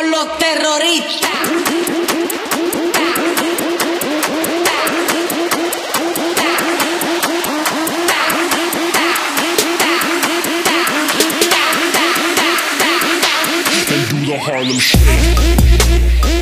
con los terroristas. And do the Harlem Shake.